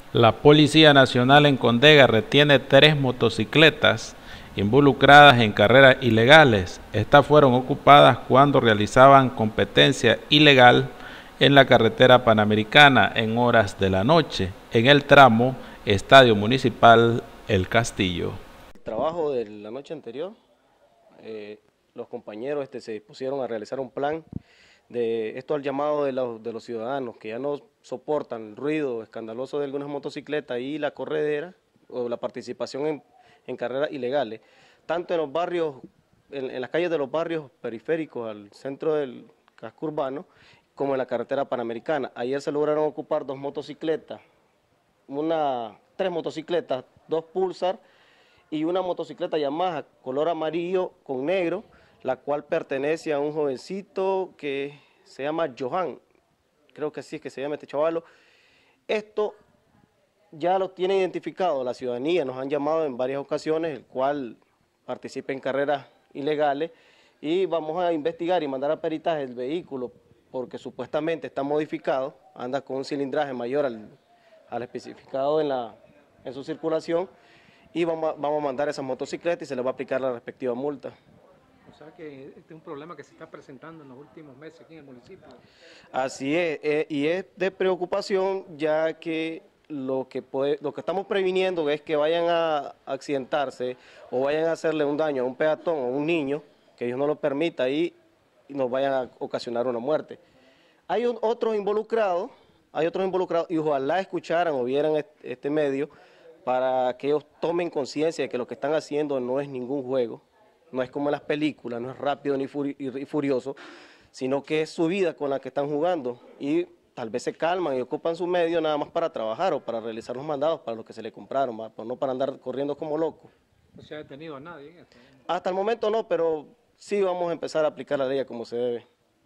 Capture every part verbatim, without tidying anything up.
La Policía Nacional en Condega retiene tres motocicletas involucradas en carreras ilegales. Estas fueron ocupadas cuando realizaban competencia ilegal en la carretera panamericana en horas de la noche, en el tramo Estadio Municipal El Castillo. El trabajo de la noche anterior, eh, los compañeros este, se dispusieron a realizar un plan de esto al llamado de los, de los ciudadanos que ya no soportan el ruido escandaloso de algunas motocicletas y la corredera o la participación en, en carreras ilegales, tanto en los barrios, en, en las calles de los barrios periféricos al centro del casco urbano, como en la carretera panamericana. Ayer se lograron ocupar dos motocicletas, una, tres motocicletas, dos Pulsar y una motocicleta Yamaha color amarillo con negro, la cual pertenece a un jovencito que se llama Johan, creo que así es que se llama este chavalo. Esto ya lo tiene identificado la ciudadanía, nos han llamado en varias ocasiones, el cual participa en carreras ilegales, y vamos a investigar y mandar a peritaje el vehículo, porque supuestamente está modificado, anda con un cilindraje mayor al, al especificado en, la, en su circulación, y vamos a, vamos a mandar esas motocicletas y se les va a aplicar la respectiva multa. O sea que este es un problema que se está presentando en los últimos meses aquí en el municipio. Así es, eh, y es de preocupación, ya que lo que puede, lo que estamos previniendo es que vayan a accidentarse o vayan a hacerle un daño a un peatón o a un niño, que Dios no lo permita, y, y nos vayan a ocasionar una muerte. Hay un, otros involucrados, hay otros involucrados, y ojalá escucharan o vieran este, este medio, para que ellos tomen conciencia de que lo que están haciendo no es ningún juego, no es como en las películas, no es rápido ni furioso, sino que es su vida con la que están jugando, y tal vez se calman y ocupan su medio nada más para trabajar o para realizar los mandados para los que se le compraron, no para andar corriendo como locos. ¿No se ha detenido a nadie en esto? Hasta el momento no, pero sí vamos a empezar a aplicar la ley como se debe.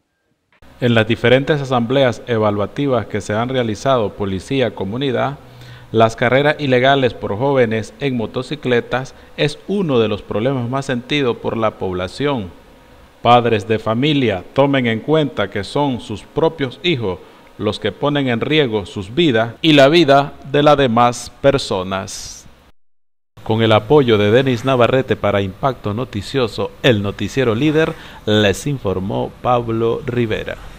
En las diferentes asambleas evaluativas que se han realizado policía-comunidad, las carreras ilegales por jóvenes en motocicletas es uno de los problemas más sentidos por la población. Padres de familia, tomen en cuenta que son sus propios hijos los que ponen en riesgo sus vidas y la vida de las demás personas. Con el apoyo de Denis Navarrete para Impacto Noticioso, el noticiero líder, les informó Pablo Rivera.